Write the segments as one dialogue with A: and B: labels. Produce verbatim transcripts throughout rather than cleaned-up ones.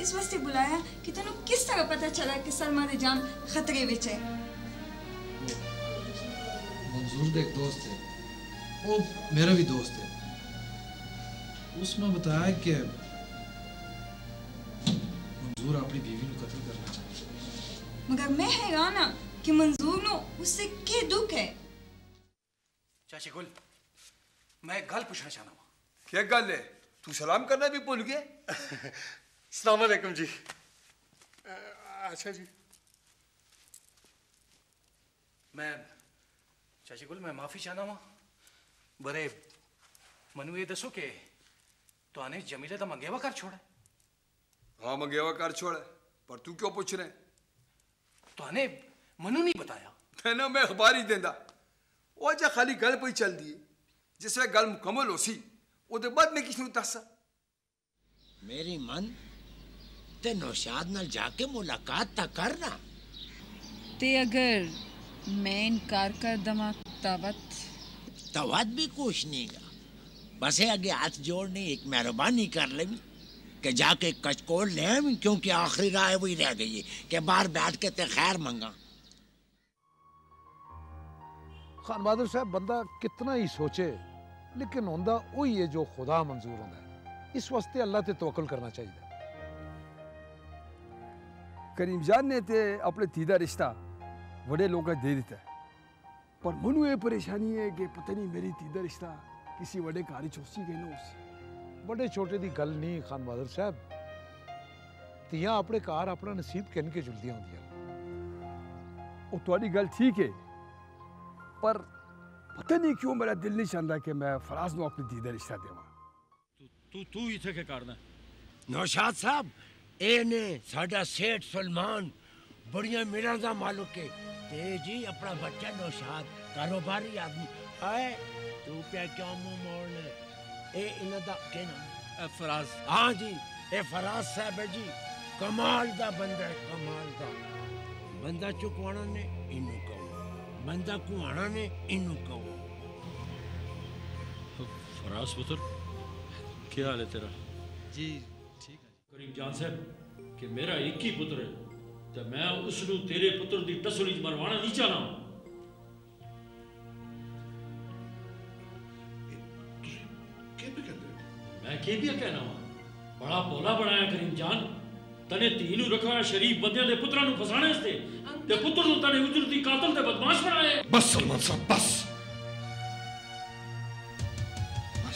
A: इस वास्ते बुलाया कि तेनों किस तरह पता चला कि सलमा दी जान खतरे विच है?
B: मंजूर दे एक दोस्त है, वो मेरा भी दोस्त है। उसने बताया कि मंजूर अपनी बीवी को कत्ल करना चाहता है।
A: मगर मैं हैरान हाँ कि मंजूर नो उससे क्या दुख है।
C: चाची गुल, मैं एक गल पूछना चाहना हूँ।
D: क्या गल है? तू सलाम करना भी भूल गया?
C: अस्सलाम वालेकुम जी। अच्छा जी। मैं चाची गुल मैं माफी चाहना हूँ। बरे मनु ये दसो के तो आने जमीले तो मंगेवा कर छोड़ा।
D: हाँ मंगेवा कर छोड़ा, पर तू क्यों पूछ रहे?
C: तो आने मनु नहीं बताया।
D: तेना मैं अखबार ही देंदा। वो जा खाली गल पे चल दी, जिससे गल मुकम्मल हो सी, उधर बाद में किसने दसा?
E: मेरी मन ते नौशाद नाल जाके मुलाकात ता करना।
F: ते अगर मैं इनकार कर दमा तवत
E: तवत भी कुछ नहीं गा। बस ये आगे हाथ जोड़ने एक मेहरबानी कर ले कि जाके कचकोल ले आवी, क्योंकि आखिरी राह वही रह गई है कि बाहर बैठ के ते खैर मंगा।
G: खान बहादुर साहब बंदा कितना ही सोचे लेकिन होंदा वही है जो खुदा मंजूर होता है। इस वास्ते अल्लाह ते तवक्कुल करना चाहिए।
H: करीम जान ने ते अपने तीदा रिश्ता बड़े लोग दे दिता है, पर मनु ये परेशानी है कि पता नहीं मेरी तीदा रिश्ता किसी बड़े कार चौसी के ना उसी।
G: बड़े छोटे दी गल नहीं खान बहादुर साहब, तियां अपने कार अपना नसीब किन के जुलदियां होंदियां।
H: वो तुम्हारी गल ठीक है, पर पता नहीं क्यों मेरा दिल नहीं चाहता कि मैं फराज को अपनी दीदा रिश्ता देवा।
I: तू तू इथे के करना?
E: नौशाद साहब ए ने साडा सेठ सलमान बड़िया मेरा दा मालूक है ते जी अपना बच्चा नौशाद कारोबारी आदमी आए तू क्या क्यों मुंह मोड़ने? ए इना दा के नाम?
I: फराज।
E: हाँ जी ए फराज साहब है जी, कमाल दा बंदा है, कमाल दा बंदा। चुकवाना ने इनू कहो, बंदा कुआना ने इनू कहो।
I: फराज पुत्र क्या हाल है तेरा?
B: जी ठीक है।
I: करीम जान साहब कि मेरा एक ही पुत्र है तो मैं उसनू तेरे पुत्र दी टसली मरवाना नहीं चाहना। मैं के भी कहना वा बड़ा बोला बनाया करीम जान। तने तीनू रखा शरीफ बंदे दे पुत्रां नु फसाने वास्ते ते पुत्र नु तने उजरती कातल ते बदमाश बनाया।
D: बस सलमान साहब बस बस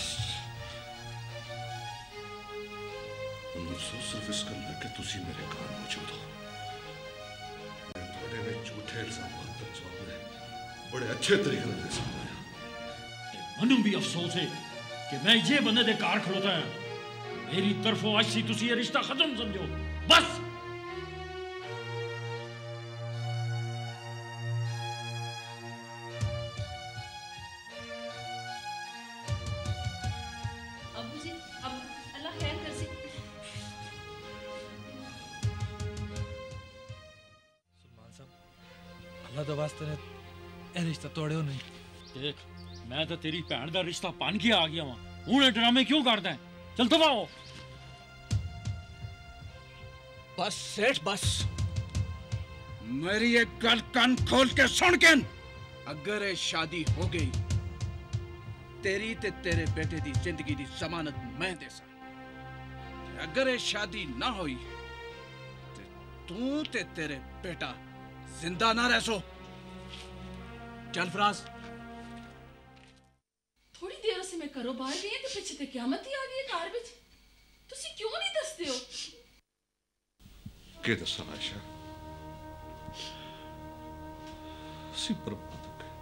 D: अफसोस सिर्फ इस गल है कि तुसी मेरे घर मौजूद हो। मैं थोड़े ने झूठे इल्जामात तक जवाब में बड़े अच्छे तरीके से समझाया।
I: मनु भी अफसोस है कि मैं ये बंदे दे कार खड़ोता है। मेरी तरफों आज सी तुसी ये रिश्ता खत्म समझो बस।
J: अबू जी अब अल्लाह खैर कर सी।
B: सलमान साहब अल्लाह दा वास्ते ने ए रिश्ता तोड़ियो नहीं।
I: देख मैं तो तेरी भैन दा रिश्ता पान के आ गया वहां, हूं ये ड्रामे क्यों करदा है? चल तो आओ।
C: बस सेठ बस, मेरी एक गल कान खोल के सुन के। अगर ये शादी हो गई तेरी ते तेरे बेटे दी जिंदगी दी जमानत मैं दे सा। अगर ये शादी ना हुई ते तू ते तेरे बेटा जिंदा ना रह सो। चल फराज।
J: थोड़ी देर से मैं करो बाहर गई ते पीछे ते क़यामत ही आ गई है कार विच। तुसी क्यों नहीं दसदे हो?
D: के दसा आयशा सी बर्बाद हो गए।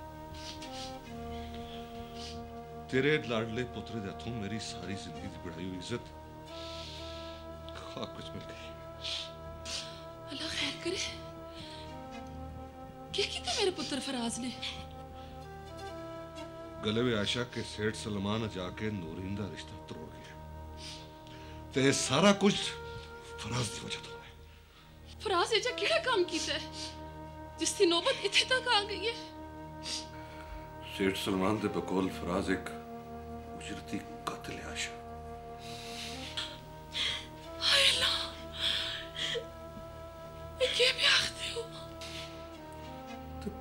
D: तेरे लाडले पुत्र दे हथों मेरी सारी जिंदगी की बढ़ाई हुई इज्जत खाक कुछ मिल गई।
J: अल्लाह खैर करे। क्या किया मेरे पुत्र फराज ने?
D: गले में आशा के सेठ सलमान जाके नूरीन दा रिश्ता तोड़ गया ते सारा कुछ फराज की वजह तो है।
J: फराज एजा केड़ा काम कीता है जिसकी नौबत इत्थे तक आ गई है?
D: सेठ सलमान दे बकौल फराज एक उजरती कातिल आशा।
J: हाय अल्लाह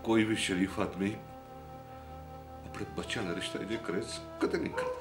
D: कोई भी शरीफ आदमी अपने बच्चों का रिश्ता जे करे कदे नहीं करता।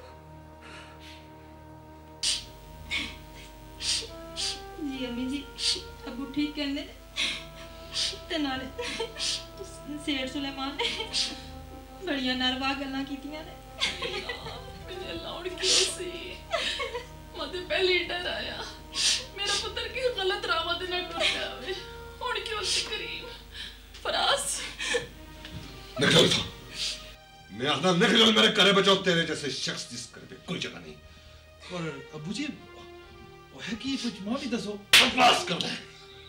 A: जी अम्मी जी अबू ठीक कहने ते नाले सेठ सुलेमान ने बड़िया नरवा गल्लां कीतियां ने।
J: मेरे लाउड क्यों सी मते पहले ही डर आया मेरा पुत्र की गलत राह ते ना टुर जावे। हुन क्यों सी करीम फराज
D: निकल था। मैं आखना निकल मेरे घरे बचाओ। तेरे जैसे शख्स जिस घर पे कोई जगह नहीं।
B: और अबू जी है कि कुछ मां भी दसो।
D: बकवास कर ले।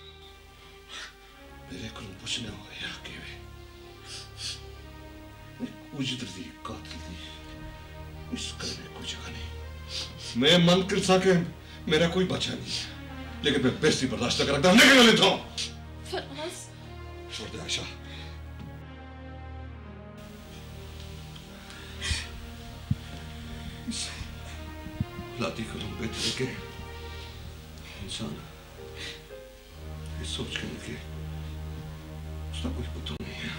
D: मेरे को पूछने हो या कि उजर दी कातिल दी इस घर में कोई जगह नहीं। मैं मन कर सके मेरा कोई बच्चा नहीं है लेकिन मैं बेइज्जती बर्दाश्त कर रखता हूं। निकल लेता हूं।
J: फराज
D: छोड़ दे आयशा। लाती करूं बेहतर के इंसान ये सोच के कि उसका कुछ पता नहीं है।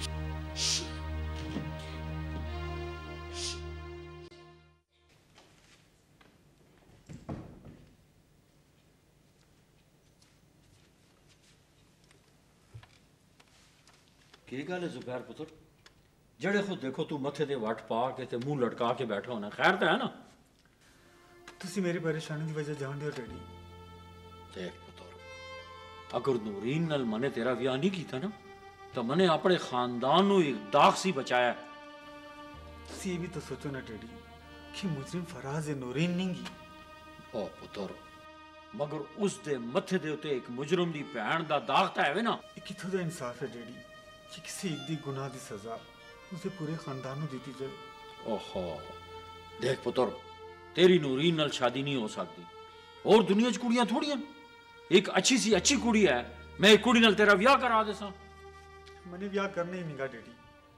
I: की गल है जुबैर पुत्र जड़े खुद देखो तू मथे दे वट पा के ते मुंह लटका के बैठा होना खैर तो है ना।
K: तुसी मेरी परेशानी की वजह जान दियो डैडी।
I: देख पुत्र अगर नूरीन नाल मने तेरा विआह नहीं कीता ना तो मने अपने खानदान नु एक दाग सी बचाया।
K: तुसी ये भी तो सोचो ना डैडी कि मुजरिम फराज है नूरीन नहीं गी।
I: ओ पुत्र मगर उस दे मथे दे उते एक मुजरम दी भैन दा दाग ता है ना।
K: ये किथों दा इंसाफ है डैडी कि किसी एक दी गुनाह दी सजा उसे पूरे खानदान नु दीती जाए।
I: ओहो देख पुत्र तेरी नूरीन नाल शादी नहीं हो सकती और दुनिया च कुड़ियां थोड़ियां। एक अच्छी सी अच्छी कुड़ी है मैं एक कुड़ी नाल तेरा विआह करा देसा।
K: मने विआह करने ही निगा डैडी।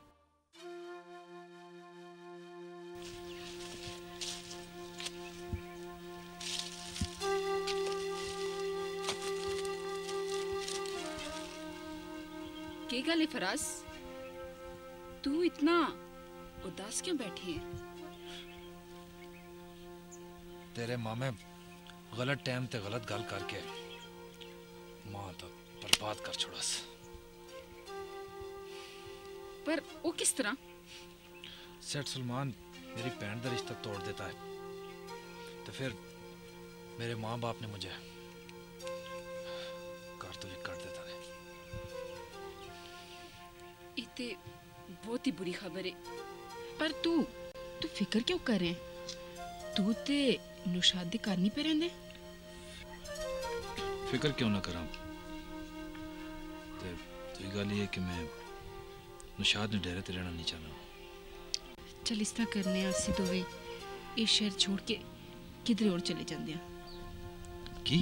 F: क्या गल है फराज तू इतना उदास क्यों बैठी है?
B: तेरे मामे गलत टाइम ते गलत गल करके मां तो बर्बाद कर छोड़स।
F: पर वो किस तरह?
B: सेठ सुलेमान मेरी बहन का रिश्ता तोड़ देता है तो फिर मेरे माँ बाप ने मुझे घर तो भी कर देता है।
F: इतने बहुत ही बुरी खबर है पर तू तू फिक्र क्यों कर रहे हैं? तू ते नुशादी करनी पे रहने।
B: फिक्र क्यों ना करा ते तो गल ये कि मैं नुशाद ने डेरे ते रहना नहीं चाहना।
F: चल इस तरह करने असी दोवे ये शहर छोड़ के किधर और चले जाते हैं।
B: की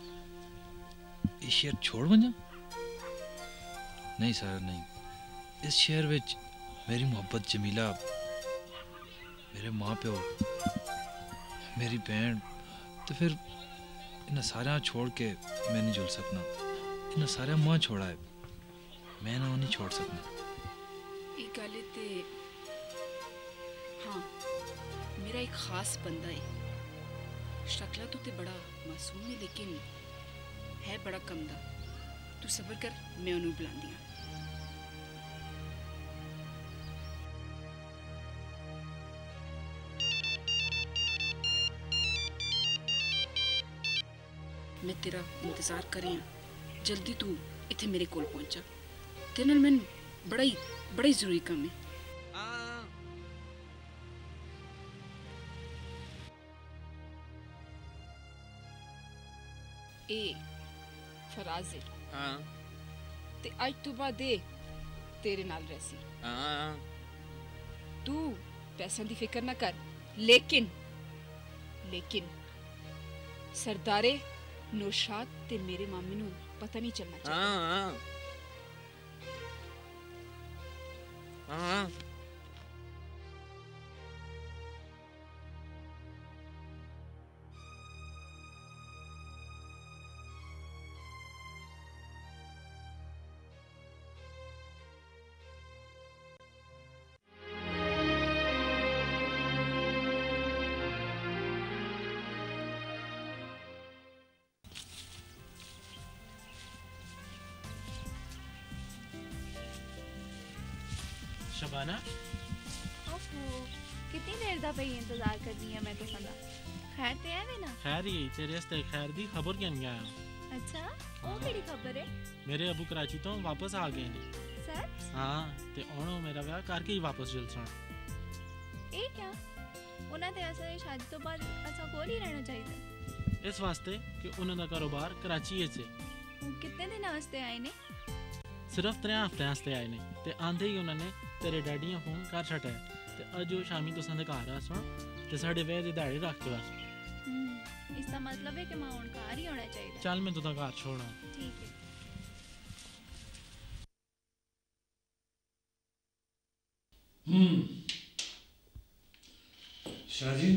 B: इस शहर छोड़ बन जा? नहीं सर नहीं। इस शहर विच मेरी मोहब्बत जमीला मेरे माँ प्यो मेरी बहन तो फिर इन्हें सारे छोड़ के मैं नहीं जुल सकना। इन्हें सारे माँ छोड़ा है मैं ना नहीं छोड़ सकना।
F: एक गल ते हाँ मेरा एक खास बंदा है। शक्ला तो ते बड़ा मासूम है लेकिन है बड़ा कमदा। तू सबर कर मैं उन्हें बुला दिया। मैं तेरा इंतजार कर रही हूँ जल्दी तू इतने मेरे कोल पहुंचा। तेरे नाल मैंने बड़ा ही बड़ा ही जरूरी काम है। ए फराज हाँ ते आज तू बाद दे तेरे नाल रहसी। हाँ तू पैसों की फिक्र ना कर लेकिन लेकिन सरदारे नौशाद ते मेरे मामी नू पता नहीं चलना चाहिए। हाँ हाँ हाँ
L: शबाना
M: ओहो कितनी देर दा पई इंतजार करनी है मैं तुसां दा खैर ते है ना
L: खैर ही तेरे वास्ते खैर दी खबर क्या नहीं आया
M: अच्छा ओ केड़ी खबर है
L: मेरे अबू कराची तो वापस आ गए ने
M: सच
L: हां ते हुण मेरा ब्याह करके ही वापस चलसा
M: ए क्या उन्हां ते असा शादी तो बाद असा कोल ही रहना चाहिए
L: इस वास्ते कि उन्हां दा कारोबार कराची च है
M: कितने दिन वास्ते आए ने
L: सिर्फ त्रै हफ्ते वास्ते आए ने ते आंदे ही उन्होंने तेरे डैडी ने फोन कर छड्या ते अज ओ शामी तुसां दे घर आसा ते साडे वेह दी दाड़ी रख के बस
M: इसका मतलब है कि मैं हुण घर ही होना चाहिए
L: चल मैं तुदा घर छोड़ा
M: ठीक है
D: हम्म शाहजी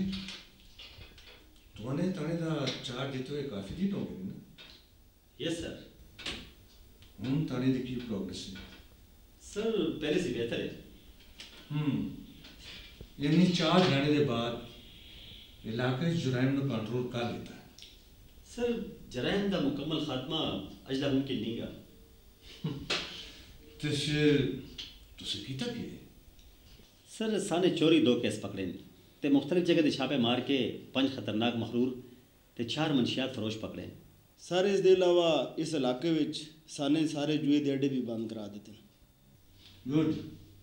D: तुमने ताने दा चार्ज दिते हुए काफी दिन हो गए ना
N: यस सर
D: हूँ ताने दी की प्रोग्रेस है
N: सर पहले से बेहतर है
D: हम्म यानी चार्ज लेने के बाद इलाके जुराइम को कंट्रोल कर लेता है
N: सर जराइम का मुकम्मल खात्मा अजला मुमकिन नहीं गा
D: तो फिर तुसे कीता की
N: सर साने चोरी दो केस पकड़े ते मुख्तलिफ जगह ते छापे मार के पंज खतरनाक मखरूर ते चार मंशियात फरोश पकड़े
O: सर इस दे अलावा इस इलाके विच साने सारे जुए दे अड्डे भी बंद करा देते
D: गुड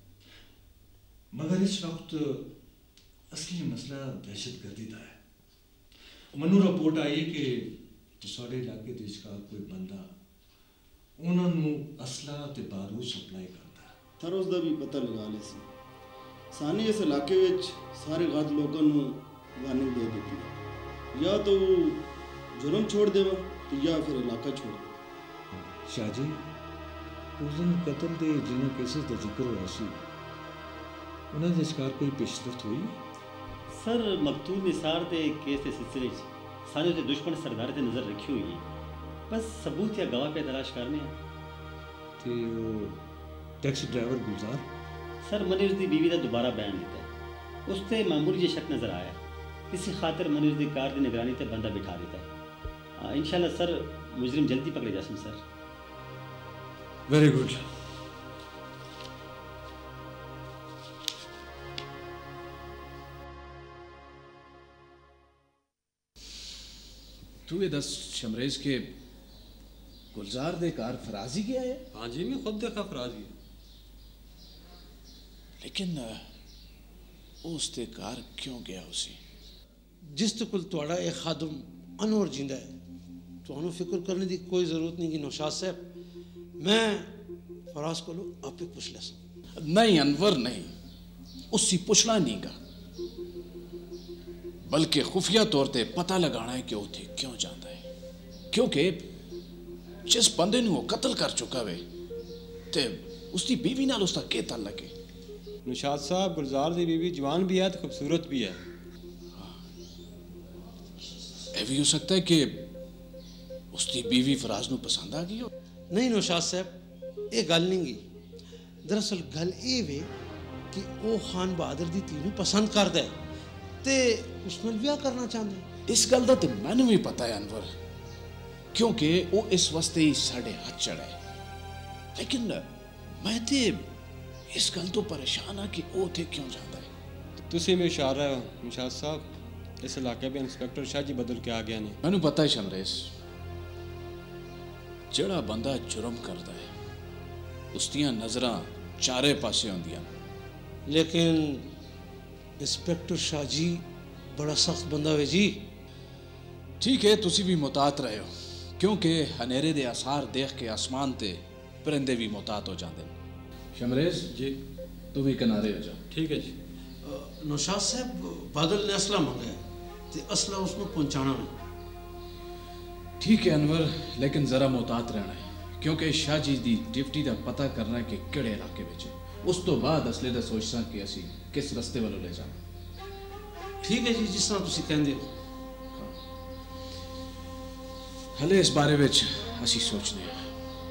D: मगर इस वक्त असली मसला दहशतगर्दी का है मनु रिपोर्ट आई कि तुसाडे इलाके दे विचकार कोई बंदा उन्हां नू असला ते बारूद सप्लाई करता
O: सर उस दा भी पता लगा ले सी साने इस इलाके विच सारे गलत लोगों नू वार्निंग दे दी या तो जुर्म छोड़ देवा तो या फिर इलाका छोड़ दे
D: शाहजी उस दिन कत्ल दे जिन्हां केसेस दा जिक्र होया सी उन्हां दे विचकार कोई पेशरफ्त हुई
N: सर मकतूल निसार के केस के सिलसिले सारे उसके दुश्मन सरदार से नज़र रखी हुई है बस सबूत या गवाह पे तलाश करने
D: ते वो टैक्सी ड्राइवर गुलजार
N: सर मैंने उसकी बीवी का दोबारा बयान दिता है उस पर मामूली जो शक नज़र आया इसी खातर मैंने उसकी कार की निगरानी से बंदा बिठा देता है इंशाल्लाह सर मुजरिम जल्दी पकड़े जा सर
D: वेरी गुड
C: तू ये दस शमरेज के गुलजार दे कार फराजी गया है
P: हाँ जी मैं खुद देखा फराजी
C: लेकिन उस ते कार क्यों गया उसी
Q: जिस तो कुल तुआड़ा एक खादम अनवर जिंदा है तो फिक्र करने की कोई जरूरत नहीं कि नौशाद साहब मैं फराज को आपे पूछ ले
C: नहीं अनवर नहीं उससे पूछना नहीं का बल्कि खुफिया तौर पे पता लगाना है कि वो थे क्यों जाता है क्योंकि जिस बंदे ने वो कत्ल कर चुका वे ते उसकी बीवी नाल उसका के ताल्लुक है
P: निशाद साहब गुलजार दी बीवी जवान भी है तो खूबसूरत भी है
C: ये भी हो सकता है कि उसकी बीवी फराज नू पसंद आ गई हो
Q: नहीं नौशाद साहब ये गल नहीं गी दरअसल गल ये वे कि वो खान बहादुर दी धी नू पसंद करता है ते उस नाल ब्याह करना चाहते
C: इस गल दा ते मैनू भी पता है अनवर क्योंकि वो इस वास्ते ही साढ़े हाथ चढ़ा है लेकिन मैं ते इस गल तो परेशान हाँ कि वो थे क्यों जाता है
P: तुसी में इशारा हो निशाद साहब इस इलाके में इंस्पेक्टर शाह जी बदल के आ गया ने
C: मैनू पता है शमरेश जड़ा बंदा जुर्म करता है उसदियां नजरां चारे पासे होंदियां
Q: लेकिन इंस्पेक्टर शाह जी बड़ा सख्त बंदा है जी
C: ठीक है तुसी भी मुतात रहे हो क्योंकि हनेरे दे आसार देख के आसमान ते परिंदे भी मुतात हो जाते हैं शमरेज
P: जी
C: तू भी किनारे हो जा
P: ठीक है जी
Q: नौशाद साहब बादल ने असला मंगा है ते असला उसको पहुंचाना है
C: ठीक है अनवर लेकिन जरा मुतात रहना है क्योंकि शाह जी दी डिप्टी का पता करना है कि किहड़े इलाके विच उस तो बाद असले दा सोचना कि असी किस रस्ते वालों ले जाना
Q: ठीक है जी जिस तरह तुसी कहंदे हो
C: हले इस बारे विच असी सोचने हैं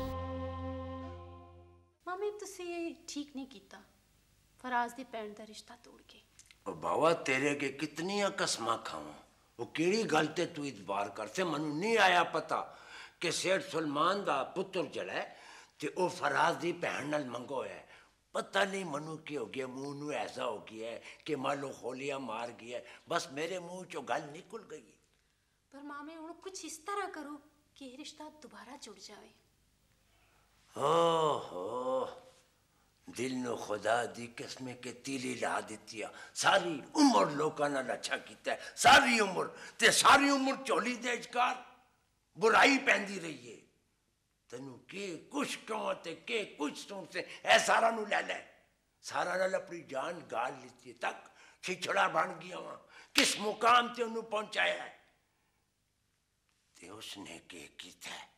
R: मामे तुसी ठीक नहीं कीता फराज दी भैन दा रिश्ता तोड़ के
E: ओ बावा तेरे के कितनी कसमां खावां वो केड़ी गल ते तू इतबार कर से मनु नहीं आया पता कि सेठ सुलेमान दा पुत्र जड़ा है ते ओ फराज दी भैन नाल मंगो है पता नहीं मनु की हो गया, मुंह नू ऐसा हो गया है कि मालो खोलिया मार गया, बस मेरे मुंह चो गल निकल गई।
R: पर मामे हुण कुछ इस तरह करो कि ये रिश्ता दोबारा जुड़ जाए।
E: ओहो, दिल नु खुदा दी किस्म के तीली ला दिती आ। सारी उम्र लोकां नाल अच्छा कीता है, सारी उम्र ते सारी उम्र झोली दे विचकार बुराई पैंदी रही है। तेनू के कुछ कहो ते के कुछ सुन से ऐ सारा नु ले ले, सारा नाल अपनी जान गाल लीती तक छिछड़ा बन गया वा। किस मुकाम ते उन्हें पहुंचाया है ते उसने के कीता है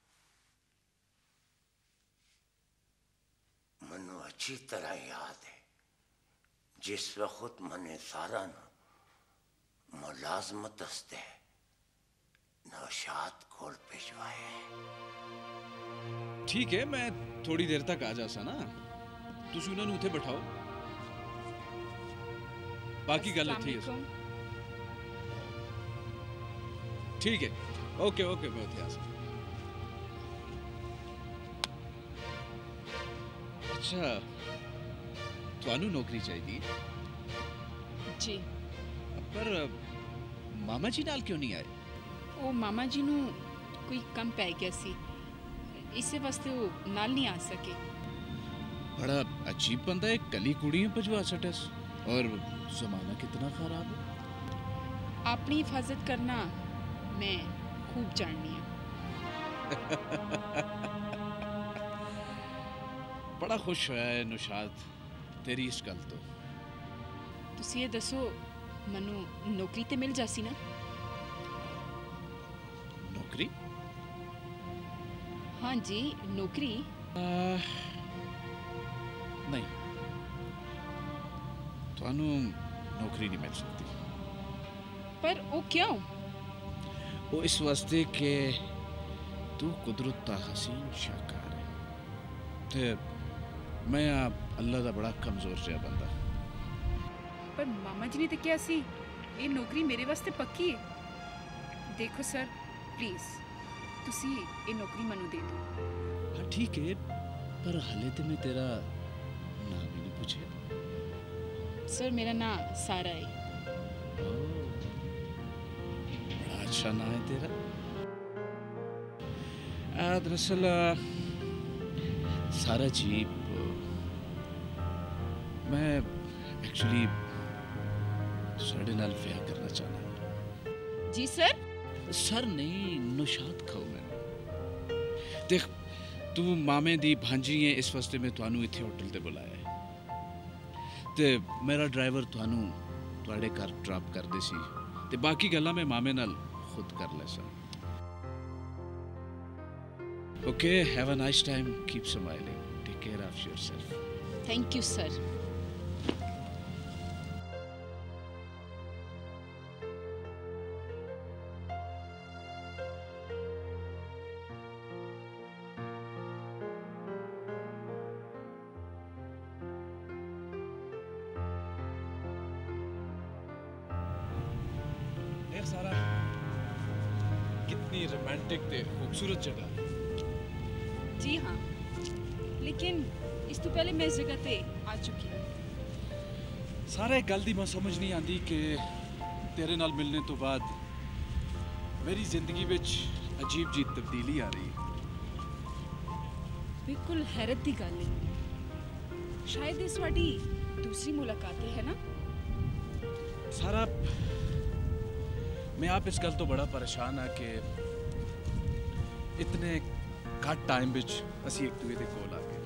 E: मनु अच्छी तरह याद है। जिस वक्त मैंने सारा ना मुलाजमत हस्ते नौशाद कोल भिजवाया है।
C: ठीक है, मैं थोड़ी देर तक आ जासा ना, तुसी उन्हें उथे बैठाओ, बाकी गल उत्थे ही है। ठीक है, ओके ओके, मैं उत्थे आ सा। अच्छा, तुहानू नौकरी चाहिए
F: जी,
C: पर मामा जी नाल क्यों नहीं आए?
F: ओ मामा जी नू कोई कम पै गया सी, इसे वास्ते वो नाल नहीं आ सके।
C: बड़ा अजीब बंदा है, कली कुड़ियां भजवा सटस, और जमाना कितना खराब है।
F: अपनी हिफाजत करना मैं खूब जाननी है।
C: बड़ा खुश होया है नौशाद तेरी इस गल तो।
F: तुसी ये दसो मनु नौकरी ते मिल जासी ना?
C: नौकरी?
F: हाँ जी, नौकरी।
C: आ, नहीं, तुहानू नौकरी नहीं मिल सकती।
F: पर वो क्यों?
C: वो इस वास्ते के तू कुदरत दा हसीन शाकार है ते मैं आप अल्लाह दा बड़ा कमजोर जिहा बंदा।
F: पर मामा जी ने तो क्या सी ये नौकरी मेरे वास्ते पक्की है। देखो सर प्लीज तुसी ये नौकरी मनु दे दो।
C: हाँ ठीक है, पर हले तो मैं तेरा नाम ही नहीं पूछे।
F: सर मेरा नाम सारा है।
C: बड़ा अच्छा नाम है तेरा। दरअसल सारा जी, मैं एक्चुअली साढ़े नाल ब्याह करना चाहना।
F: जी सर?
C: सर नहीं, नौशाद खाओ मैं। देख तू मामे दी भांजी है, इस वास्ते मैं तुहानू इत्थे होटल ते बुलाया है ते मेरा ड्राइवर तुहानू तुहाडे घर ड्रॉप कर दे सी ते बाकी गल्लां मैं मामे नाल खुद कर लेसा। Okay, have a nice time, keep smiling, take care of yourself.
F: Thank you sir.
C: सारा कितनी रोमांटिक ते खूबसूरत जगह।
F: जी हाँ, लेकिन इस तो पहले मैं इस जगह पे आ चुकी हूँ।
C: सारे गल दी मैं समझ नहीं आती कि तेरे नाल मिलने तो बाद मेरी जिंदगी विच अजीब जी तब्दीली आ रही है।
F: बिल्कुल हैरत दी गल है। शायद इस वाडी दूसरी मुलाकात है ना?
C: सारा मैं आप इस गल तो बड़ा परेशान है कि इतने घट टाइम विच असी एक दूसरे दे कोल आ गए।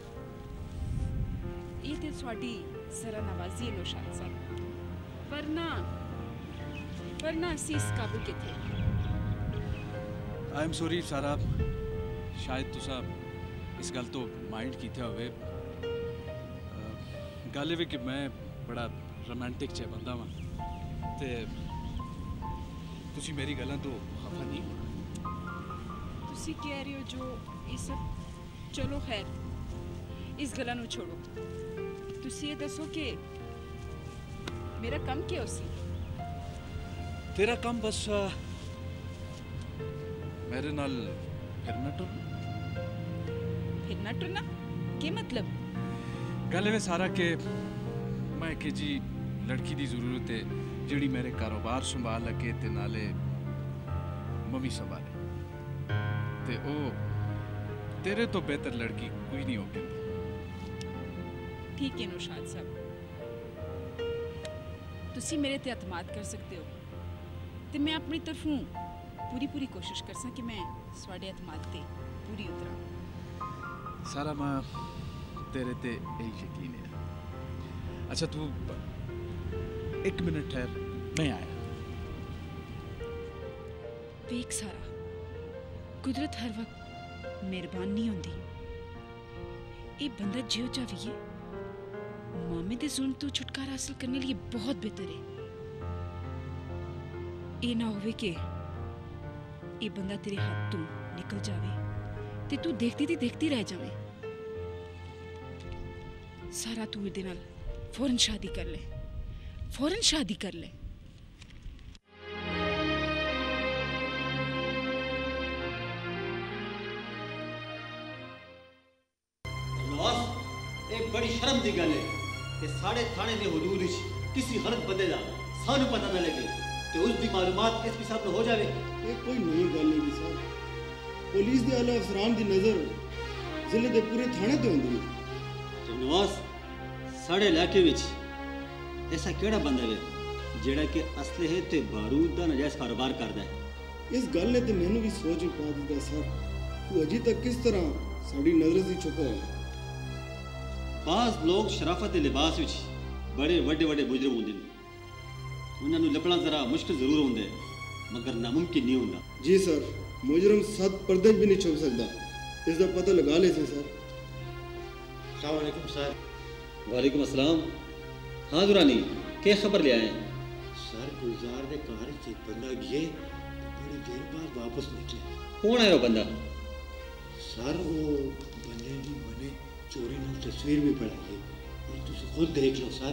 F: ये ते स्वाडी जरा नवाजी है नौशाद साहब, वरना वरना असी इस काबू के थे।
C: आई एम सॉरी सारा, शायद तुसा इस गल तो माइंड कीते होवे। गल ये कि मैं बड़ा रोमांटिक च बंदा वां ते तुसी मेरी गल्लां तो खफा नहीं होना।
F: तुसी कह रहे हो जो ये सब, चलो खैर इस गल्लां नू छोड़ो। तुसी ये दसो कि मेरा कम क्या उसी?
C: तेरा कम बस मेरे नाल फिरना टुरना।
F: फिरना टुरना? क्या मतलब?
C: गल वे सारा के मैं कि जी लड़की की जरूरत है जिहड़ी मेरे कारोबार संभाल लगे ते नाले मम्मी संभाले ते ओ तेरे तो बेहतर लड़की कोई नहीं होगी।
F: ठीक है नौशाद साहब, तुसी मेरे ते एतमाद कर सकते हो ते मैं अपनी तरफों पूरी पूरी कोशिश कर सा कि मैं स्वाडे एतमाद ते पूरी उतरा।
C: सारा मां तेरे ते यही यकीन है। अच्छा तू एक मिनट ठहर, मैं आया।
F: देख सारा, कुदरत हर वक्त मेहरबान नहीं होंदी। ये बंदा जियो जा भी है मामे दे जुल्म तो छुटकारा हासिल करने लिए बहुत बेहतर है। ये ना होवे के ये बंदा तेरे हाथ तो निकल जावे ते तू देखती थी देखती रह जावे। सारा तू इहदे नाल फौरन शादी कर ले, फौरन शादी कर ले।
N: बड़ी शर्म की गल है कि साढ़े थाने के हदूद किसी गलत बंदे का सानू पता न लगे तो उसकी मालूमात एसपी साहब को हो जाए।
O: ये कोई नई गल नहीं सर, पुलिस के आला अफसरान की नज़र जिले के पूरे थाने ते होंदी है।
N: नवाज साढ़े इलाके विच ऐसा केड़ा बंदा है जेड़ा कि असलहे ते बारूद का नजायज कारोबार करता है?
O: इस गल ने तो मैनू भी सोच पा दिता सर, तू अजी तक किस तरह साड़ी नजर से छुपा है।
N: बाज़ लोग शराफत के लिबास विच बड़े वड्डे वड्डे मुजरम होंदे ने, उन्हां नूं लभना जरा मुश्किल जरूर होंदा है मगर नामुमकिन नहीं होंदा।
O: जी सर, मुजरम सद पर्दे भी नहीं छुप सकता, इसका पता लगा ले सर।
N: अस्सलाम वालेकुम सर। वालेकुम अस्सलाम। हाँ दुरानी, क्या खबर ले आए? सर गुलजार दे कार च बंदा गए बड़ी देर बाद वापस निकले। कौन है वो बंदा? सर वो बंदे दी मने चोरी न तस्वीर भी पड़ा है, ये तुम खुद देख लो सर।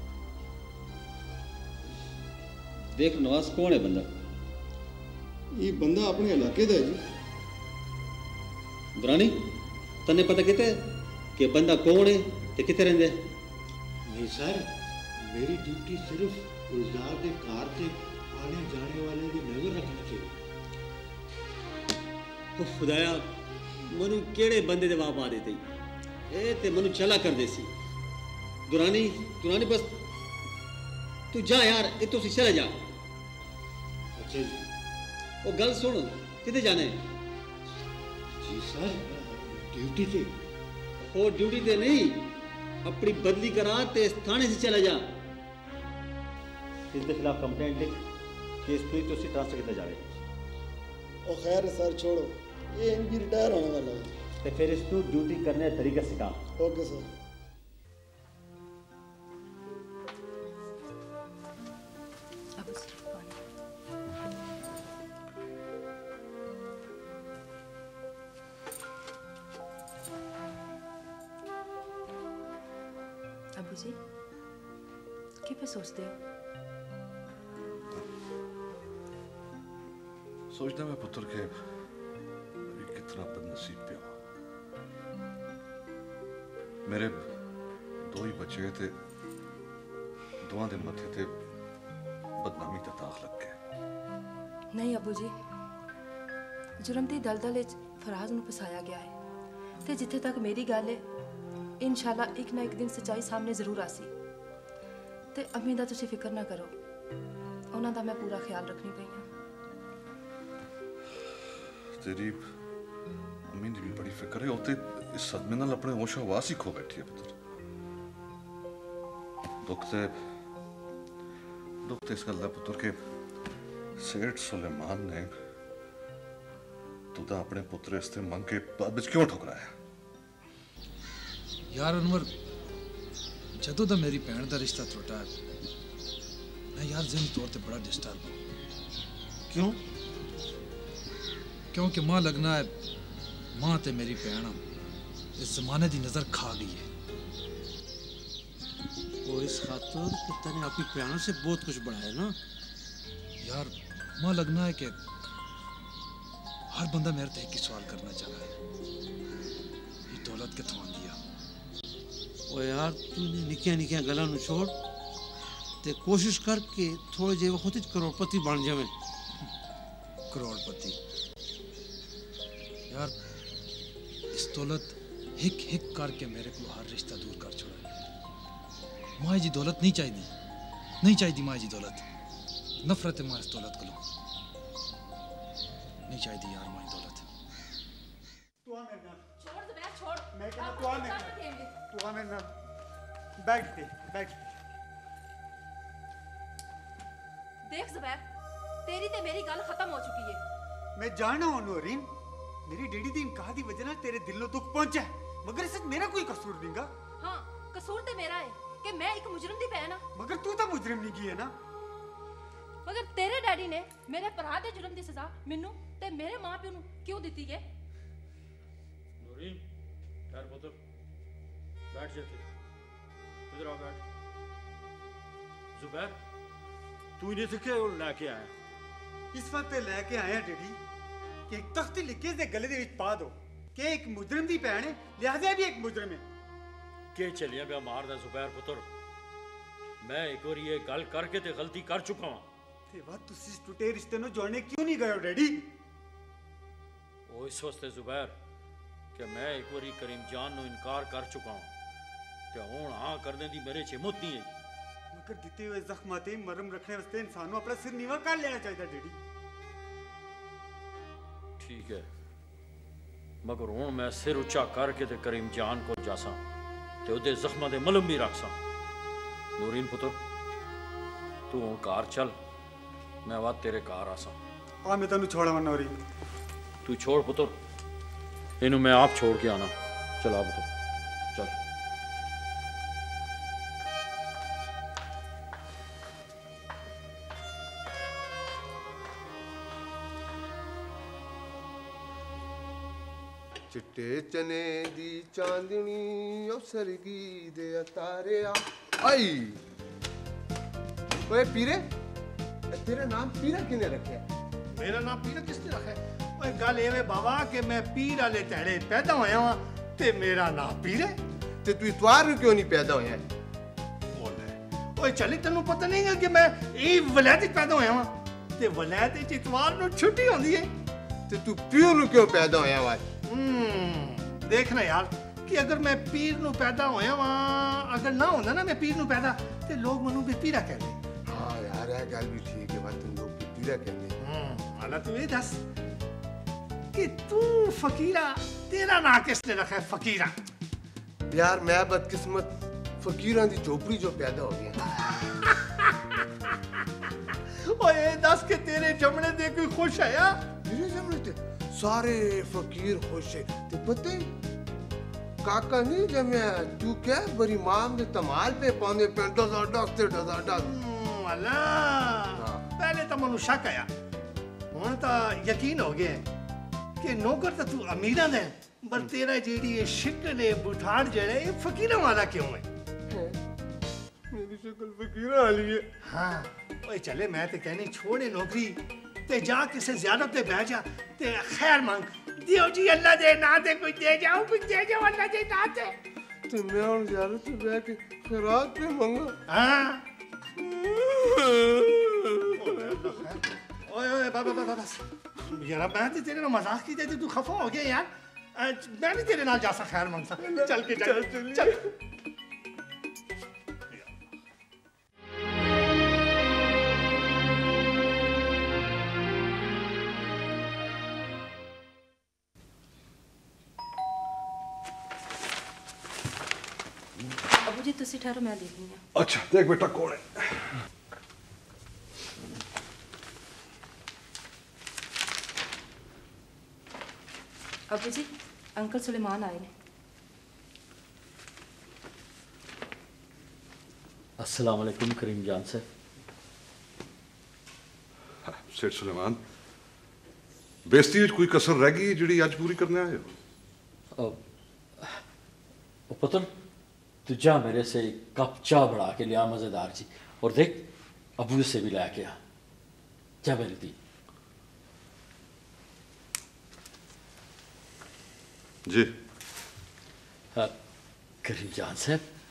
N: देख नवाज, कौन है बंदा?
O: ये बंदा अपने इलाके का है जी।
N: दुरानी तन्ने पता किते कि बंदा कौन है ते किते रहंदे? नहीं सर, मेरी ड्यूटी सिर्फ गुलजार के कार से आने जाने वाले की नजर रखना चाहिए। ओ खुदाया, मनु केड़े बंदे दे वाप आ देते ए ते मनु चला कर देसी। दुरानी दुरानी बस तू जा यार, ए तो चला जा। अच्छा जी। ओ गल सुन, किते जाने? जी सर, ड्यूटी पे। ओ ड्यूटी ते नहीं, अपनी बदली करा ते थाने से चला जा। इसके खिलाफ कंप्लेंट लिख, केस पूरी तो ट्रांसफर किया जाए।
O: ओ खैर सर छोड़ो, ये इनकी रिटायर होने वाला है।
N: तो फिर इसको ड्यूटी करने का तरीका सिखा।
O: Okay sir.
R: अबू जी क्या पे सोचते हो?
S: सोचना मैं पुत्र के कितना बदनसीब पे हुआ। मेरे दो ही बच्चे थे, दोवां दे मथे ते बदनामी दा दाग लग गए।
R: नहीं अबू जी, जुर्म दी दलदल विच फराज नूं फसाया गया है ते जिथे तक मेरी गल है, इंशाल्लाह एक ना एक दिन सच्चाई सामने जरूर आसी। ते अम्मी दा तुसीं फिक्र ना करो, उन्हां दा मैं पूरा ख्याल रखनी पई हां।
S: तेरी अम्मी दी भी बड़ी फिक्र है, उते इस सदमे नाल अपने होश हवास ही खो बैठी है पुत्र। दुख ते दुख ते इस गल दा पुत्र के सेठ सुलेमान ने तुदा अपने पुत्र इसते मंग के बाद विच क्यों ठुकराया?
B: यार अनवर, जदों दा मेरी भैन दा रिश्ता त्रुटा है, मैं यार ज़हनी तौर ते बड़ा डिस्टर्ब हूं। क्यों? क्योंकि मां लगना है मां ते मेरी भैन इस जमाने दी नजर खा गई है।
Q: और इस खातर कि तने अपनी भैनों से बहुत कुछ बढ़ाया ना
B: यार। मां लगना है कि हर बंदा मेरे ते एक ही सवाल करना चाह रहा है, ये दौलत किथों आंदी है?
Q: ओ यार तू ने निक्कियां निक्कियां गल्लां नूं छोड़ ते कोशिश कर के थोड़े जे वक्त च करोड़पति बन जावे।
D: करोड़पति यार इस दौलत हिक हिक करके मेरे को हर रिश्ता दूर कर छोड़ा। माए जी दौलत नहीं चाहिए, नहीं चाहिए माए जी दौलत। नफरत है माए इस दौलत को, नहीं चाहिए यार माए दौलत।
K: तू आ मेरे नाल,
M: छोड़ ज़ुबैर छोड़।
K: मैं कहना तू आ मेरे नाल, तू आ मेरे नाल। बैठ दे, बैठ।
R: देख ज़ुबैर, तेरी ते मेरी गल खत्म हो चुकी है।
K: मैं जानना हूं नूरीन, मेरी डैडी दी इनकार दी वजह नाल तेरे दिल नु दुख पहुंचा है, मगर इस मेरा कोई कसूर नहींगा।
R: हाँ, कसूर ते मेरा है कि मैं एक मुजरिम दी बहन हां।
K: मगर तू तो मुजरिम नहीं की है ना।
R: मगर तेरे डैडी ने मेरे भरा दे जुर्म दी सजा मेनू ते मेरे मां प्यो नु क्यों दित्ती है?
I: नूरीन, यार पुत्र, बैठ जाते। इधर आ बैठ। जुबैर, तू इन्हें से क्या लेके आया?
K: इस वक्त लेके आया डैडी कि एक तख्ती लिखे दे गले दे विच पा दो कि एक मुजरिम दी भैन है, लिहाजा भी एक मुजरिम है।
I: के चलिया पे मारदा जुबैर पुत्र, मैं एक बार ये गल करके ते गलती कर चुका हूं।
K: ते बात तुसी इस टूटे रिश्ते नु जोड़ने क्यों नहीं गए हो डैडी?
I: ओ इस वास्ते जुबैर कि मैं एक बार करीम जान नु इनकार कर चुका हूं ते हुण हां करने दी मेरे च हिम्मत नहीं है।
K: मगर दिते हुए जख्म ते मरम रखने वास्ते इंसान नु अपना सिर नीवा कर लेना चाहिए डैडी।
I: ठीक है, मगर हुण मैं सिर उच्चा करके ते करीम जान को जासा ते ओदे जख्मां दे मलम भी रखसा। नूरीन पुत्र, तू हुण घर चल, मैं वाद तेरे घर आसा।
K: आ मैं तन्नू छोड़ावां नूरीन।
I: तू छोड़ पुत्र, इनू मैं आप छोड़ के आना। चला पुत्र, चल।
T: चिट्टे चने दी चांदनी ओ सरगी दे तारे आ आई। ओए पीरे, तेरा नाम पीरा किने रखे?
U: मेरा नाम पीरा किसने रखा है? ओए गल एवे बाबा कि मैं पीर वाले धड़े पैदा होया हां ते मेरा नाम पीर है।
T: ते तू इतवार नु क्यों नहीं पैदा होया?
U: ओए चली तन्नू पता नहीं है कि मैं ई वलैत च पैदा होया हां ते वलैत च इतवार नु छुट्टी होंदी है।
T: ते तू पीर नु क्यों पैदा होया वा?
U: हम्म देखना यार कि अगर मैं पीर नु पैदा होया वा, अगर ना होंदा ना मैं पीर नु पैदा ते लोग मनु भी पीरा कहते।
T: हां यार ये गल भी ठीक है, बात तुम लोग पीरा कहते।
U: हम्म हां तू ये दस कि तू फकीरा, तेरा नाम किसने रखा है फकीरा?
T: यार मैं बदकिस्मत फकीरां दी झोपड़ी जो पैदा हो गया।
U: ओए दस के तेरे जमने दे कोई खुश है या?
T: मेरे जमने ते सारे फकीर खुश है। ते पता है काका नहीं जमया, तू क्या बड़ी माम दे तमाल पे पाने पे डजा डक ते डजा डक।
U: अल्लाह, पहले तो मनु शक आया, हुन तो यकीन हो गया कि नौकर तो तू अमीरा दे, पर तेरा जेडी ये शक्ल है बुठाड़ जड़े ये फकीरा वाला क्यों है?
T: मेरी शक्ल फकीरा वाली है।
U: हाँ, ओए चले मैं ते कहनी छोड़े नौकरी ते जा किसे ज्यादा ते बैठ जा ते खैर मांग दियो जी अल्लाह दे ना ते कुछ दे जाओ, कुछ दे जाओ अल्लाह दे ना ते।
T: तो मैं और ज्यादा ते बैठ के खैरात पे मांगा।
U: हाँ। ओए ओए बाबा बाबा बस यार मैं ते तेरे नाल मजाक की थी, तू खफा हो गया यार। मैं भी तेरे नाल जासा खैर मांगसा। चल के चल चल, चल।
R: अबू जी तुसी ठहरो, मैं देखनी है।
G: अच्छा देख बेटा कौन है।
R: अबू जी अंकल सुलेमान आए ने।
I: अस्सलाम वालेकुम करीम जान से।
S: सेठ सुलेमान, बेइज्जती विच कोई कसर रह गई जिहड़ी अज पूरी करने आए हो?
I: ओ पुत्र तू जा मेरे से एक कप चाय बढ़ा के लिया मजेदार जी, और देख अबू से भी लाके आ। जा मेरी दी।
S: जी
I: हाँ, करीम जान साहब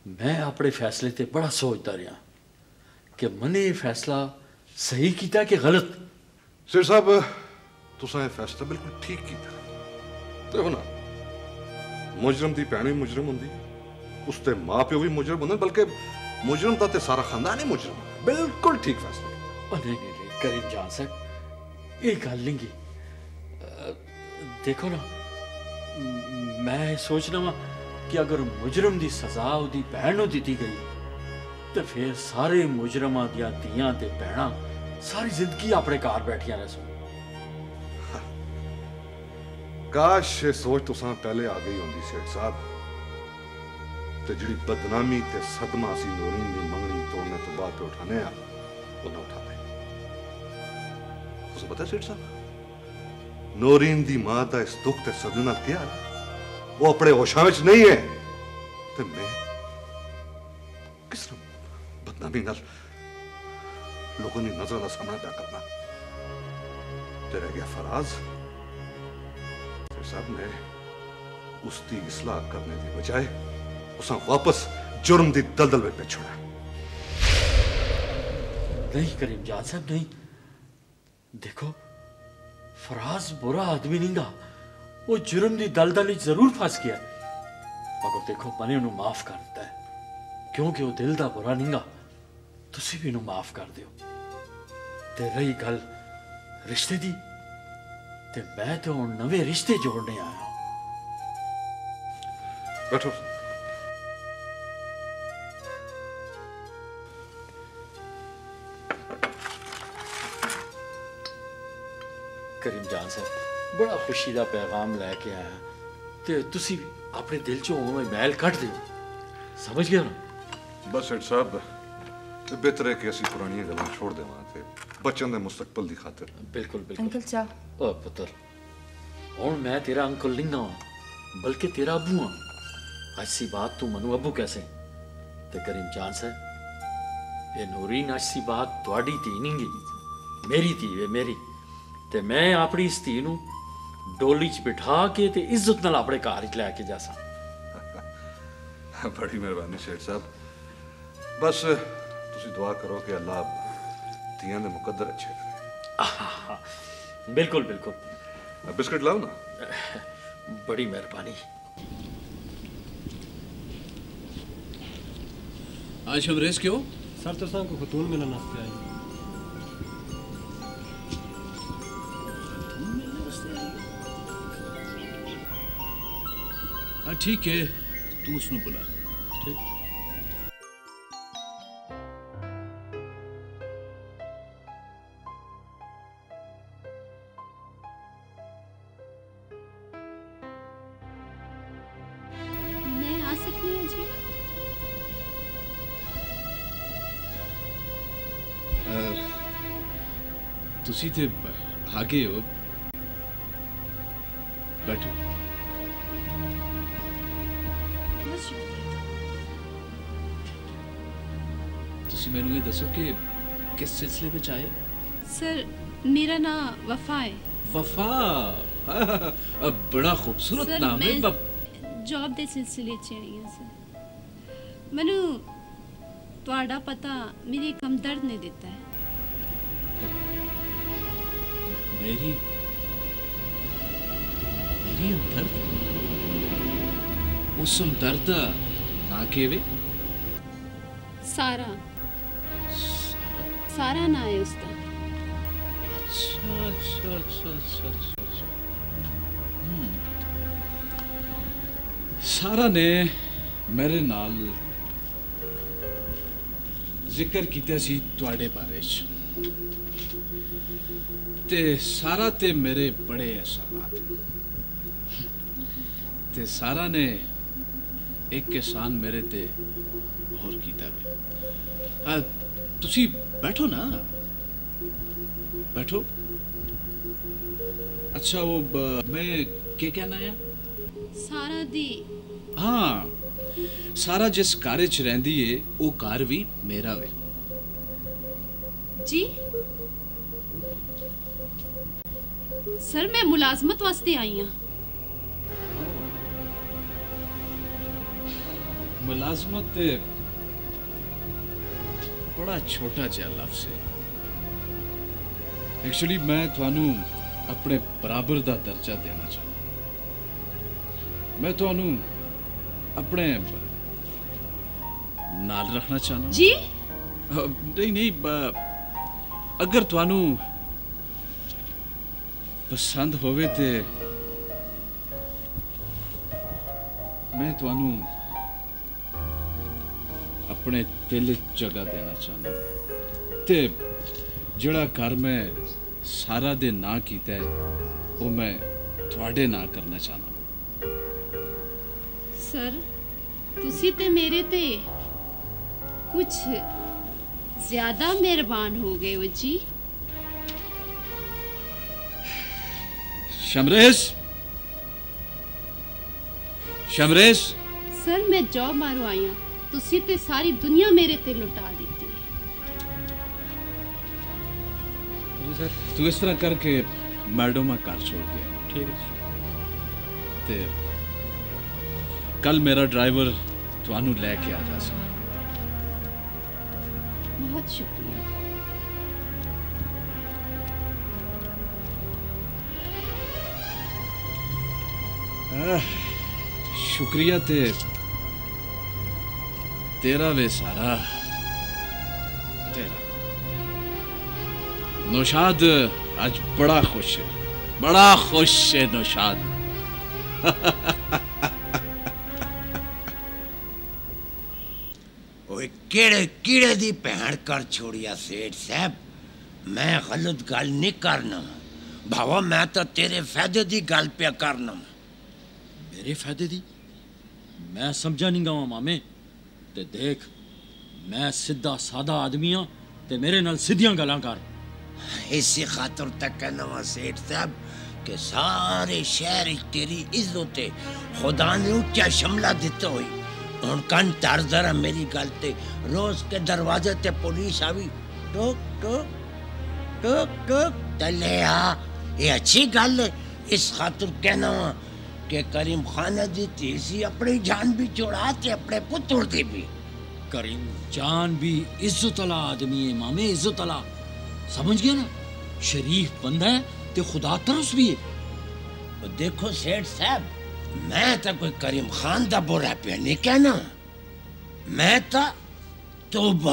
I: मैं अपने फैसले ते बड़ा सोचता रहा कि मने ये फैसला सही किया कि गलत।
S: सिर साहब तुसां ये फैसला बिल्कुल ठीक किया। देखो ना, मुजरम दी भैन भी मुजरम होंदी, उसते मां प्यो भी मुजरम होंदे, बल्कि मुजरम दा ते सारा खानदान ही मुजरम। बिल्कुल ठीक फैसला।
I: नहीं नहीं नहीं करीम जान साहब, ये गल नहीं गी। देखो ना, मैं सोचना वा कि अगर मुजरम दी सजा उदी भैन नूं दिती गई तो फिर सारे मुजरमां दियां धीआं ते भैणां सारी जिंदगी अपने घर बैठियां रह।
S: काश ये सोच तुसां पहले आ गई होंदी सेठ साहब, ते जिहड़ी बदनामी ते सदमा असीं नूरीन दी मंगनी तोड़ने तो बाद पे उठाने आ वो ना उठाते। तुसें पता सेठ साहब, नूरीन दी मां दा इस दुख ते सदमे नाल क्या है? वो अपने होशां विच नहीं है ते मैं किस बदनामी नाल लोगों की नजरों का सामना क्या करना। ते रह गया फराज, साहब ने उसकी इस्लाह करने की बजाय उसे वापस जुर्म की दलदल में छोड़ा।
I: नहीं करीम जान साहब नहीं, देखो फराज बुरा आदमी नहीं गा, वो जुर्म की दलदल जरूर फस गया, मगर देखो मैंने उन्हें माफ कर दिता है क्योंकि वो दिल का बुरा नहीं गा। तुसी भी उन्हें माफ कर दियो। ते रही गल रिश्ते दी, ते मैं तो नवे रिश्ते जोड़ने आया।
S: बैठो।
I: करीम जान साहब बड़ा खुशी का पैगाम लैके आया, ते तुसी अपने दिल चो मैल कट दियो, समझ गया ना?
S: बस सेठ साहब बेहतर है कि असी पुरानी गल्लां छोड़ देवां ते बच्चों दे मुस्तकबल दी खातिर।
I: बिल्कुल बिल्कुल।
R: अंकल चाह।
I: ओ पुत्र, हुण मैं तेरा अंकल नहीं हाँ बल्कि तेरा अबू हाँ। अच्छी बात तू मनु अबू कैसे? ते करीम जान साहब ये नूरीन अच्छी बात तुहाडी धी नहीं गी, मेरी धी है मेरी। ते मैं अपनी इस धी नूं डोली च बिठा के ते इज्जत नाल अपने घर च लैके जासा।
S: बड़ी मेहरबानी सेठ साहब, बस तुसी दुआ करो कि अल्लाह तियां दे मुकद्दर अच्छे करे।
I: बिल्कुल बिल्कुल।
S: बिस्किट लाओ ना।
I: बड़ी मेहरबानी।
C: आज हम रेस क्यों?
P: सर तो को खतून मिलने वास्ते आई।
C: हाँ ठीक है, तू उसनु बुला।
P: ठीक।
C: तुसी थे आगे हो, बैठो। तुसी मैनू ये दसो कि किस सिलसिले में आए?
F: सर मेरा नाम वफा है।
C: वफा बड़ा खूबसूरत नाम है।
F: जॉब के सिलसिले च आई हूं सर। मैनू तुहाडा पता मेरे एक हमदर्द ने दिता है।
C: मेरी मेरी हमदर्द? उस हमदर्द दा ना केवे?
F: सारा सारा ना है उसका।
C: अच्छा अच्छा अच्छा अच्छा अच्छा। हम्म। सारा ने मेरे नाल जिक्र कीता सी तुहाडे बारे च, ते सारा ते मेरे बड़े एहसानात हैं। ते सारा ने एक एहसान मेरे ते और कीता वे। तुसी बैठो ना, बैठो। अच्छा वो ब, मैं क्या कहना है?
F: सारा दी।
C: हाँ, सारा जिस घर च रहिंदी है वो घर भी मेरा वे।
F: जी सर मैं मुलाजमत वास्ते आई हाँ।
C: मुलाजमत ते बड़ा छोटा जिहा लफ्ज़ है। एक्चुअली मैं थानू अपने बराबर दा दर्जा देना चाहता। मैं थानू अपने नाल रखना चाहना
F: जी।
C: नहीं नहीं अगर थानू पसंद होवे ते मैं थानू अपने दिल जगह देना चाहना ते जड़ा घर में सारा दे ना कीता है वो मैं थोड़े ना करना चाहना।
H: सर तुसी ते मेरे ते कुछ ज्यादा मेहरबान हो गए हो जी।
C: शमरेश शमरेश
H: सर मैं जॉब मारो आई हूं, तुसी ते सारी दुनिया मेरे ते लुटा दी।
C: सर तू इस तरह करके मैडम कार छोड़ के
L: ठीक है
C: ते कल मेरा ड्राइवर थानू लेके आ जा सके।
H: बहुत शुक्रिया।
C: आह, शुक्रिया ते तेरा वे सारा तेरा। नौशाद आज बड़ा खुश है, बड़ा खुश है नौशाद।
E: ओए केड़े कीड़े दी भैन कर छोड़िया सेठ साहब। मैं गलत गल नहीं करना भावा, मैं तो तेरे फायदे दी गल पे करना।
I: मेरे फायदे दी? मैं समझा नहीं गावा मामे। ते देख मैं सीधा सादा आदमी हाँ ते मेरे नाल सीधियां गल्लां कर।
E: इसी खातर तक कहना वा सेठ साहब कि सारे शहर तेरी इज्जत है खुदा ने ऊंचा शमला दिता हुई। हुण कन तर जरा मेरी गल ते रोज के दरवाजे ते पुलिस आवी टोक टोक टोक टोक तले आ। ये अच्छी गल है। इस खातर कहना वा कि करीम खान दी तीसी अपनी जान भी चुरा ते अपने पुत्र दी भी।
I: करीम जान भी इज्जत वाला आदमी है मामे, इज्जत वाला समझ गया ना। शरीफ बंदा है ते खुदा तरस भी है।
E: देखो सेठ साहब मैं तो कोई करीम खान दा बुरा पे नहीं कहना। मैं तो तौबा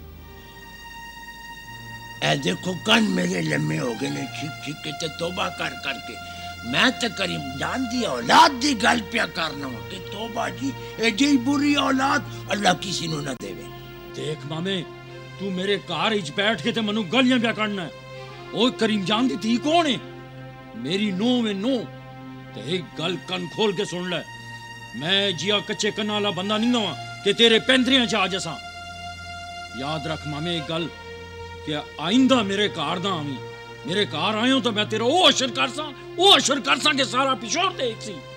E: ए देखो कन मेरे लम्बे हो गए ने छिक छिक के ते तौबा कर करके। मैं तो करीम जान दी औलाद दी गल पे करना कि तौबा जी एडी बुरी औलाद अल्लाह किसी नु ना देवे।
I: देख मामे तू मेरे कार इच बैठ के ते मनु गलियां पे करना है। ओ करीम जान दी थी कौन है? मेरी नो में नो ते एक गल कन खोल के सुन ले। मैं जिया कच्चे कन्ना वाला बंदा नहीं हूं कि तेरे पैंतरियां च आ जसा। याद रख मामे एक गल कि आइंदा मेरे कार दा आवी। मेरे कार आयो तो मैं तेरा ओ अशर करसा ओ अशर करसा के सारा पिछोड़ दे एक सी।